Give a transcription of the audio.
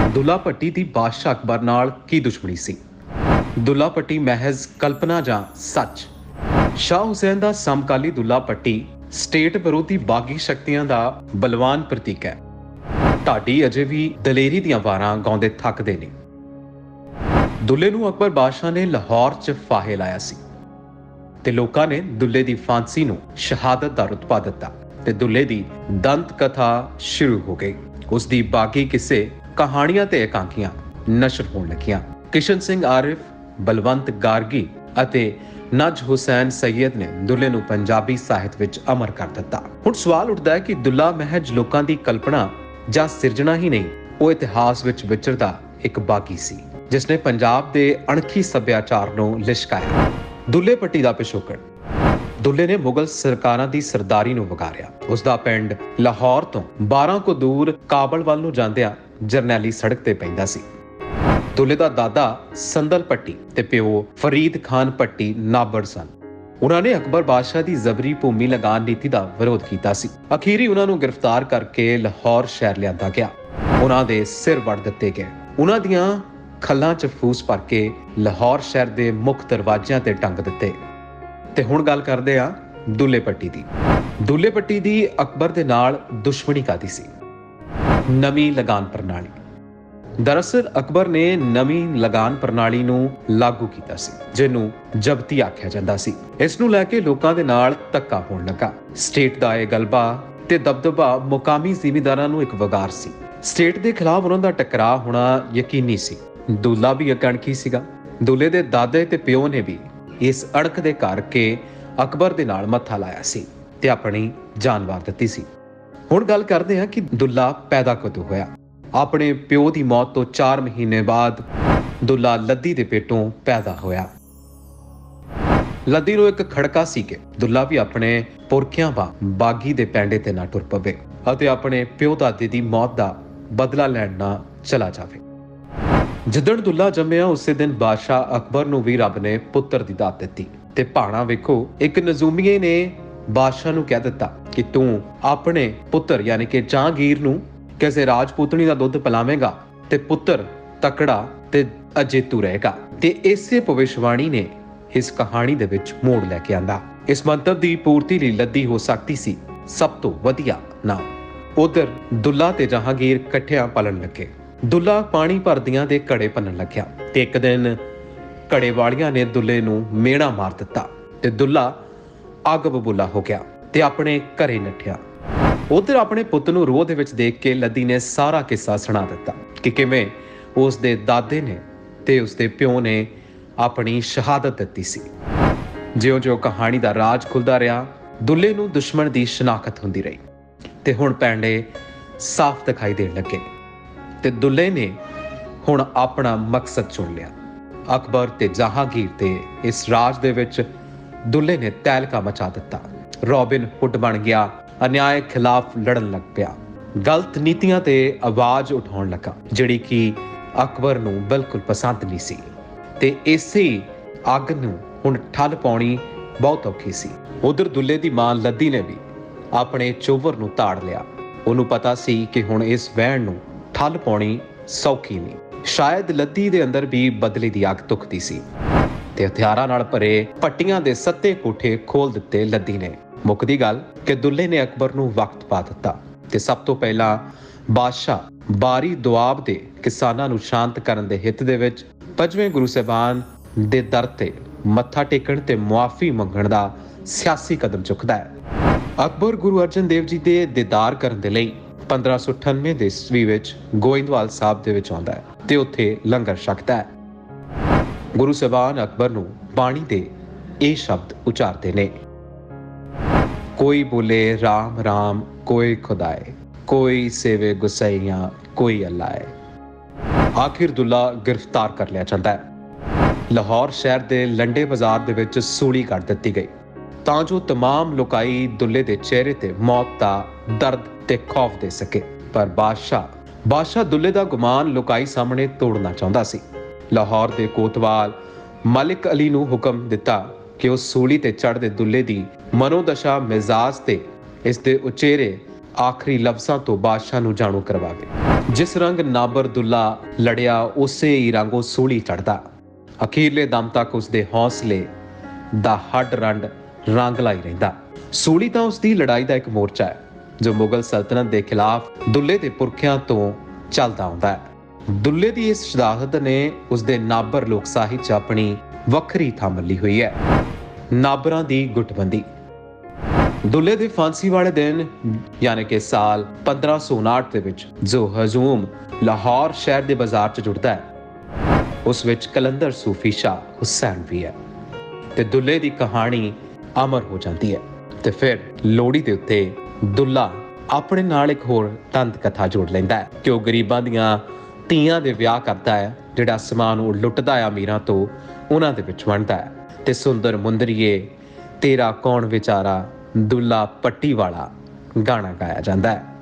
ਦੁੱਲਾ ਭੱਟੀ ਦੀ ਬਾਦਸ਼ਾਹ ਅਕਬਰ ਨਾਲ ਕੀ ਦੁਸ਼ਮਣੀ ਸੀ? ਦੁੱਲਾ ਭੱਟੀ ਮਹਿਜ਼ ਕਲਪਨਾ ਜਾਂ ਸੱਚ? ਸ਼ਾਹ ਹੁਸੈਨ ਦਾ ਸਮਕਾਲੀ ਦੁੱਲਾ ਭੱਟੀ ਸਟੇਟ ਵਿਰੋਧੀ ਬਾਗੀ ਸ਼ਕਤੀਆਂ ਦਾ ਬਲਵਾਨ ਪ੍ਰਤੀਕ ਹੈ। ਢਾਡੀ ਅਜੇ ਵੀ ਦਲੇਰੀ ਦੀਆਂ ਵਾਰਾਂ ਗਾਉਂਦੇ ਥੱਕਦੇ ਨੇ। ਦੁੱਲੇ ਨੂੰ ਅਕਬਰ ਬਾਦਸ਼ਾਹ ਨੇ ਲਾਹੌਰ 'ਚ ਫਾਹੇ ਲਾਇਆ ਸੀ ਤੇ ਲੋਕਾਂ ਨੇ ਦੁੱਲੇ ਦੀ ਫਾਂਸੀ ਨੂੰ ਸ਼ਹਾਦਤ ਦਾ ਰੁਤਬਾ ਦਿੱਤਾ ਤੇ ਦੁੱਲੇ ਦੀ ਦੰਤ ਕਥਾ ਸ਼ੁਰੂ ਹੋ ਗਈ। ਉਸ ਦੀ ਬਾਗੀ ਕਿਸੇ ਕਹਾਣੀਆਂ ਤੇ ਇਕਾਂਕੀਆਂ ਨਸ਼ਰ ਹੋਣ ਲੱਗੀਆਂ। ਕਿਸ਼ਨ ਸਿੰਘ ਆਰਿਫ, ਬਲਵੰਤ ਗਾਰਗੀ ਅਤੇ ਨਜ ਹੁਸੈਨ ਸੈਯਦ ਨੇ ਦੁੱਲੇ ਨੂੰ ਪੰਜਾਬੀ ਸਾਹਿਤ ਵਿੱਚ ਅਮਰ ਕਰ ਦਿੱਤਾ। ਹੁਣ ਸਵਾਲ ਉੱਠਦਾ ਹੈ ਕਿ ਦੁੱਲਾ ਮਹਿਜ ਲੋਕਾਂ ਦੀ ਕਲਪਨਾ ਜਾਂ ਸਿਰਜਣਾ ਹੀ ਨਹੀਂ, ਉਹ ਇਤਿਹਾਸ ਵਿੱਚ ਵਿਚਰਦਾ ਇੱਕ ਬਾਗੀ ਸੀ ਜਿਸ ਨੇ ਪੰਜਾਬ ਦੇ ਅਣਖੀ ਸੱਭਿਆਚਾਰ ਨੂੰ ਲਿਸ਼ਕਾਇਆ। ਦੁੱਲੇ ਭੱਟੀ ਦਾ ਪਿਛੋਕੜ। ਦੁੱਲੇ ਨੇ ਮੁਗਲ ਸਰਕਾਰਾਂ ਦੀ ਸਰਦਾਰੀ ਨੂੰ ਵਗਾਰਿਆ। ਉਸ ਦਾ ਪਿੰਡ ਲਾਹੌਰ ਤੋਂ 12 ਕੋ ਦੂਰ ਕਾਬਲ ਵੱਲ ਨੂੰ ਜਾਂਦਿਆਂ ਜਰਨੈਲੀ ਸੜਕ ਤੇ ਪੈਂਦਾ ਸੀ। ਦੁੱਲੇ ਦਾ ਦਾਦਾ ਸੰਦਲ ਭੱਟੀ ਤੇ ਪਿਓ ਫਰੀਦ ਖਾਨ ਭੱਟੀ ਨਾਬੜ ਸਨ। ਉਹਨਾਂ ਨੇ ਅਕਬਰ ਬਾਦਸ਼ਾਹ ਦੀ ਜ਼ਬਰੀ ਭੂਮੀ ਲਗਾਨ ਨੀਤੀ ਦਾ ਵਿਰੋਧ ਕੀਤਾ ਸੀ। ਅਖੀਰੀ ਉਹਨਾਂ ਨੂੰ ਗ੍ਰਿਫਤਾਰ ਕਰਕੇ ਲਾਹੌਰ ਸ਼ਹਿਰ ਲਿਆਂਦਾ ਗਿਆ। ਉਹਨਾਂ ਦੇ ਸਿਰ ਵੱਢ ਦਿੱਤੇ ਗਏ। ਉਹਨਾਂ ਦੀਆਂ ਖੱਲਾਂ 'ਚ ਫੂਸ ਭਰ ਕੇ ਲਾਹੌਰ ਸ਼ਹਿਰ ਦੇ ਮੁੱਖ ਦਰਵਾਜ਼ਿਆਂ ਤੇ ਟੰਗ ਦਿੱਤੇ। ਤੇ ਹੁਣ ਗੱਲ ਕਰਦੇ ਆ ਦੁੱਲੇ ਭੱਟੀ ਦੀ। ਦੁੱਲੇ ਭੱਟੀ ਦੀ ਅਕਬਰ ਦੇ ਨਾਲ ਦੁਸ਼ਮਣੀ ਕਾਹਦੀ ਸੀ? ਨਵੀਂ ਲਗਾਨ ਪ੍ਰਣਾਲੀ। ਦਰਅਸਲ ਅਕਬਰ ਨੇ ਨਵੀਂ ਲਗਾਨ ਪ੍ਰਣਾਲੀ ਨੂੰ ਲਾਗੂ ਕੀਤਾ ਸੀ ਜਿਹਨੂੰ ਜ਼ਬਤੀ ਆਖਿਆ ਜਾਂਦਾ ਸੀ। ਇਸ ਨੂੰ ਲੈ ਕੇ ਲੋਕਾਂ ਦੇ ਨਾਲ ਧੱਕਾ ਹੋਣ ਲੱਗਾ। ਸਟੇਟ ਦਾ ਇਹ ਗਲਬਾ ਤੇ ਦਬਦਬਾ ਮੁਕਾਮੀ ਜ਼ਿਮੀਂਦਾਰਾਂ ਨੂੰ ਇੱਕ ਵਗਾਰ ਸੀ। ਸਟੇਟ ਦੇ ਖਿਲਾਫ ਉਹਨਾਂ ਦਾ ਟਕਰਾਅ ਹੋਣਾ ਯਕੀਨੀ ਸੀ। ਦੁੱਲਾ ਵੀ ਇੱਕ ਅਣਖੀ ਸੀਗਾ। ਦੁੱਲੇ ਦੇ ਦਾਦੇ ਤੇ ਪਿਓ ਨੇ ਵੀ ਇਸ ਅਣਖ ਦੇ ਕਰਕੇ ਅਕਬਰ ਦੇ ਨਾਲ ਮੱਥਾ ਲਾਇਆ ਸੀ ਤੇ ਆਪਣੀ ਜਾਨ ਵਾਰ ਦਿੱਤੀ ਸੀ। ਹੁਣ ਗੱਲ ਕਰਦੇ ਹਾਂ ਕਿ ਦੁੱਲਾ ਪੈਦਾ ਕਦੋਂ ਹੋਇਆ। ਆਪਣੇ ਪਿਓ ਦੀ ਮੌਤ ਤੋਂ 4 ਮਹੀਨੇ ਬਾਅਦ ਦੁੱਲਾ ਲੱਦੀ ਦੇ ਪੇਟੋਂ ਪੈਦਾ ਹੋਇਆ। ਲੱਦੀ ਨੂੰ ਇੱਕ ਖੜਕਾ ਸੀ ਕਿ ਦੁੱਲਾ ਵੀ ਆਪਣੇ ਪੁਰਖਿਆਂ ਵਾਂਗ ਬਾਗੀ ਦੇ ਪੈਂਡੇ ਤੇ ਨਾ ਟੁਰ ਪਵੇ ਅਤੇ ਆਪਣੇ ਪਿਓ ਦਾਦੇ ਦੀ ਮੌਤ ਦਾ ਬਦਲਾ ਲੈਣ ਨਾ ਚਲਾ ਜਾਵੇ। ਜਿੱਦਣ ਦੁੱਲਾ ਜੰਮਿਆ ਉਸੇ ਦਿਨ ਬਾਦਸ਼ਾਹ ਅਕਬਰ ਨੂੰ ਵੀ ਰੱਬ ਨੇ ਪੁੱਤਰ ਦੀ ਦਾਤ ਦਿੱਤੀ। ਤੇ ਭਾਣਾ ਵੇਖੋ, ਇੱਕ ਨਜ਼ੂਮੀਏ ਨੇ ਬਾਦਸ਼ਾਹ ਨੂੰ ਕਹਿ ਦਿੱਤਾ ਕਿ ਤੂੰ ਆਪਣੇ ਪੁੱਤਰ ਯਾਨੀ ਕਿ ਜਹਾਂਗੀਰ ਨੂੰ ਕਿਸੇ ਰਾਜਪੂਤਣੀ ਦਾ ਦੁੱਧ ਪਿਲਾਵੇਂਗਾ ਤੇ ਪੁੱਤਰ ਤਕੜਾ ਤੇ ਅਜੇਤੂ ਰਹੇਗਾ। ਤੇ ਇਸੇ ਭਵਿਸ਼ਵਾਣੀ ਨੇ ਇਸ ਕਹਾਣੀ ਦੇ ਵਿੱਚ ਮੋੜ ਲੈ ਕੇ ਆਂਦਾ। ਇਸ ਮੰਤਵ ਦੀ ਪੂਰਤੀ ਲਈ ਲੱਦੀ ਹੋ ਸਕਦੀ ਸੀ ਸਭ ਤੋਂ ਵਧੀਆ ਨਾਮ। ਉਧਰ ਦੁੱਲਾ ਤੇ ਜਹਾਂਗੀਰ ਇਕੱਠਿਆਂ ਪਲਣ ਲੱਗੇ। ਦੁੱਲਾ ਪਾਣੀ ਭਰਦੀਆਂ ਦੇ ਘੜੇ ਭੰਨਣ ਲੱਗਿਆ ਤੇ ਇੱਕ ਦਿਨ ਘੜੇ ਵਾਲੀਆਂ ਨੇ ਦੁੱਲੇ ਨੂੰ ਮਿਹਣਾ ਮਾਰ ਦਿੱਤਾ ਤੇ ਦੁੱਲਾ ਅੱਗ ਬਬੂਲਾ ਹੋ ਗਿਆ ਤੇ ਆਪਣੇ ਘਰੇ ਨੱਠਿਆ। ਉਧਰ ਆਪਣੇ ਪੁੱਤ ਨੂੰ ਰੋਹ ਦੇ ਵਿੱਚ ਦੇਖ ਕੇ ਲੱਦੀ ਨੇ ਸਾਰਾ ਕਿੱਸਾ ਸੁਣਾ ਦਿੱਤਾ ਕਿ ਕਿਵੇਂ ਉਸ ਦੇ ਦਾਦੇ ਨੇ ਤੇ ਉਸ ਦੇ ਪਿਓ ਨੇ ਆਪਣੀ ਸ਼ਹਾਦਤ ਦਿੱਤੀ ਸੀ। ਜਿਉਂ-ਜਿਉਂ ਕਹਾਣੀ ਦਾ ਰਾਜ ਖੁੱਲਦਾ ਰਿਹਾ, ਦੁੱਲੇ ਨੂੰ ਦੁਸ਼ਮਣ ਦੀ ਸ਼ਨਾਖਤ ਹੁੰਦੀ ਰਹੀ ਤੇ ਹੁਣ ਪੈਂਡੇ ਸਾਫ਼ ਦਿਖਾਈ ਦੇਣ ਲੱਗੇ ਤੇ ਦੁੱਲੇ ਨੇ ਹੁਣ ਆਪਣਾ ਮਕਸਦ ਚੁਣ ਲਿਆ। ਅਕਬਰ ਤੇ ਜਹਾਂਗੀਰ ਤੇ ਇਸ ਰਾਜ ਦੇ ਵਿੱਚ ਦੁੱਲੇ ਨੇ ਤਹਿਲਕਾ ਮਚਾ ਦਿੱਤਾ। ਰੋਬਿਨ ਹੁੱਡ ਬਣ ਗਿਆ, ਅਨਿਆਏ ਖਿਲਾਫ ਲੜਨ ਲੱਗ ਪਿਆ, ਗਲਤ ਨੀਤੀਆਂ ਤੇ ਆਵਾਜ਼ ਉਠਾਉਣ ਲੱਗਾ ਜਿਹੜੀ ਕਿ ਅਕਬਰ ਨੂੰ ਬਿਲਕੁਲ ਪਸੰਦ ਨਹੀਂ ਸੀ। ਤੇ ਇਸੇ ਅੱਗ ਨੂੰ ਹੁਣ ਠੱਲ ਪਾਉਣੀ ਬਹੁਤ ਔਖੀ ਸੀ। ਉਧਰ ਦੁੱਲੇ ਦੀ ਮਾਂ ਲੱਦੀ ਨੇ ਵੀ ਆਪਣੇ ਚੋਵਰ ਨੂੰ ਤਾੜ ਲਿਆ। ਉਹਨੂੰ ਪਤਾ ਸੀ ਕਿ ਹੁਣ ਇਸ ਵਹਿਣ ਨੂੰ ਠੱਲ ਪਾਉਣੀ ਸੌਖੀ ਨਹੀਂ। ਸ਼ਾਇਦ ਲੱਦੀ ਦੇ ਅੰਦਰ ਵੀ ਬਦਲੇ ਦੀ ਅੱਗ ਤੁਖਦੀ ਸੀ ਤੇ ਹਥਿਆਰਾਂ ਨਾਲ ਭਰੇ ਪੱਟੀਆਂ ਦੇ ਸੱਤੇ ਕੋਠੇ ਖੋਲ ਦਿੱਤੇ ਲੱਦੀ ਨੇ। ਮੁੱਕਦੀ ਗੱਲ ਕਿ ਦੁੱਲੇ ਨੇ ਅਕਬਰ ਨੂੰ ਵਕਤ ਪਾ ਦਿੱਤਾ ਤੇ ਸਭ ਤੋਂ ਪਹਿਲਾਂ ਬਾਦਸ਼ਾਹ ਬਾਰੀ ਦੁਆਬ ਦੇ ਕਿਸਾਨਾਂ ਨੂੰ ਸ਼ਾਂਤ ਕਰਨ ਦੇ ਹਿੱਤ ਦੇ ਵਿੱਚ 5ਵੇਂ ਗੁਰੂ ਸਾਹਿਬਾਨ ਦੇ ਦਰ ਤੇ ਮੱਥਾ ਟੇਕਣ ਤੇ ਮੁਆਫੀ ਮੰਗਣ ਦਾ ਸਿਆਸੀ ਕਦਮ ਚੁੱਕਦਾ ਹੈ। ਅਕਬਰ ਗੁਰੂ ਅਰਜਨ ਦੇਵ ਜੀ ਦੇ ਦੀਦਾਰ ਕਰਨ ਦੇ ਲਈ 1598 ਦੇ ਈਸਵੀ ਵਿੱਚ ਗੋਇੰਦਵਾਲ ਸਾਹਿਬ ਦੇ ਵਿੱਚ ਆਉਂਦਾ ਹੈ ਤੇ ਉੱਥੇ ਲੰਗਰ ਛਕਦਾ ਹੈ। ਗੁਰੂ ਸਾਹਿਬਾਨ ਅਕਬਰ ਨੂੰ ਬਾਣੀ ਦੇ ਇਹ ਸ਼ਬਦ ਉਚਾਰਦੇ ਨੇ, ਕੋਈ ਬੋਲੇ ਰਾਮ ਰਾਮ ਕੋਈ ਖੁਦਾਏ, ਕੋਈ ਸੇਵੇ ਗੁਸਈਆਂ ਕੋਈ ਅੱਲਾਏ। ਆਖਿਰ ਦੁੱਲਾ ਗ੍ਰਿਫਤਾਰ ਕਰ ਲਿਆ ਜਾਂਦਾ ਹੈ। ਲਾਹੌਰ ਸ਼ਹਿਰ ਦੇ ਲੰਡੇ ਬਾਜ਼ਾਰ ਦੇ ਵਿੱਚ ਸੂਲੀ ਕੱਢ ਦਿੱਤੀ ਗਈ ਤਾਂ ਜੋ तमाम ਲੋਕਾਈ ਦੁੱਲੇ ਦੇ ਚਿਹਰੇ ਤੇ ਮੌਤ ਦਾ ਦਰਦ ਤੇ ਖੌਫ ਦੇ ਸਕੇ। ਪਰ ਬਾਦਸ਼ਾਹ ਦੁੱਲੇ ਦਾ ਗੁਮਾਨ ਲੋਕਾਈ ਸਾਹਮਣੇ ਤੋੜਨਾ ਚਾਹੁੰਦਾ ਸੀ। ਲਾਹੌਰ ਦੇ ਕੋਤਵਾਲ ਮਲਿਕ ਅਲੀ ਨੂੰ ਹੁਕਮ ਦਿੱਤਾ ਕਿ ਉਹ ਸੂਲੀ ਤੇ ਚੜ੍ਹਦੇ ਦੁੱਲੇ ਦੀ ਮਨੋਦਸ਼ਾ, ਮਿਜ਼ਾਜ ਤੇ ਇਸ ਦੇ ਉਚੇਰੇ ਆਖਰੀ ਲਫ਼ਜ਼ਾਂ ਤੋਂ ਬਾਦਸ਼ਾਹ ਨੂੰ ਜਾਣੂ ਕਰਵਾਵੇ। ਜਿਸ ਰੰਗ ਨਾਬਰ ਦੁੱਲਾ ਲੜਿਆ ਉਸੇ ਹੀ ਰੰਗ ਉਹ ਸੂਲੀ ਚੜ੍ਹਦਾ। ਅਖੀਰਲੇ ਦਮ ਤੱਕ ਉਸਦੇ ਹੌਸਲੇ ਦਾ ਹੱਡ ਰੰਡ ਰੰਗਲਾ ਹੀ ਰਹਿੰਦਾ। ਸੂਲੀ ਤਾਂ ਉਸਦੀ ਲੜਾਈ ਦਾ ਇੱਕ ਮੋਰਚਾ ਹੈ ਜੋ ਮੁਗਲ ਸਲਤਨਤ ਦੇ ਖਿਲਾਫ ਦੁੱਲੇ ਦੇ ਪੁਰਖਿਆਂ ਤੋਂ ਚੱਲਦਾ ਆਉਂਦਾ ਹੈ। ਦੁੱਲੇ ਦੀ ਇਸ ਸ਼ਹਾਦਤ ਨੇ ਉਸਦੇ ਨਾਬਰ ਲੋਕ ਸਾਹਿਤ 'ਚ ਆਪਣੀ ਵੱਖਰੀ ਥਾਂ ਮੱਲੀ ਹੋਈ ਹੈ। ਨਾਬਰਾਂ ਦੀ ਗੁੱਟਬੰਦੀ। ਦੁੱਲੇ ਦੇ ਫਾਂਸੀ ਵਾਲੇ ਦਿਨ ਯਾਨੀ ਕਿ ਸਾਲ 1559 ਦੇ ਵਿੱਚ ਜੋ ਹਜੂਮ ਲਾਹੌਰ ਸ਼ਹਿਰ ਦੇ ਬਾਜ਼ਾਰ 'ਚ ਜੁੜਦਾ ਹੈ ਉਸ ਵਿੱਚ ਕਲੰਦਰ ਸੂਫੀ ਸ਼ਾਹ ਹੁਸੈਨ ਵੀ ਹੈ ਤੇ ਦੁੱਲੇ ਦੀ ਕਹਾਣੀ ਅਮਰ ਹੋ ਜਾਂਦੀ ਹੈ। ਤੇ ਫਿਰ ਲੋਹੜੀ ਦੇ ਉੱਤੇ ਦੁੱਲਾ ਆਪਣੇ ਨਾਲ ਇੱਕ ਹੋਰ ਤੰਤ ਕਥਾ ਜੋੜ ਲੈਂਦਾ ਹੈ ਕਿ ਉਹ ਗਰੀਬਾਂ ਦੀਆਂ ਧੀਆਂ ਦੇ ਵਿਆਹ ਕਰਦਾ ਹੈ, ਜਿਹੜਾ ਸਮਾਨ ਉਹ ਲੁੱਟਦਾ ਹੈ ਅਮੀਰਾਂ ਤੋਂ ਉਹਨਾਂ ਦੇ ਵਿੱਚ ਵੰਡਦਾ ਹੈ। ਤੇ ਸੁੰਦਰ ਮੁੰਦਰੀਏ ਤੇਰਾ ਕੌਣ ਵਿਚਾਰਾ ਦੁੱਲਾ ਪੱਟੀ ਵਾਲਾ ਗਾਣਾ ਗਾਇਆ ਜਾਂਦਾ ਹੈ।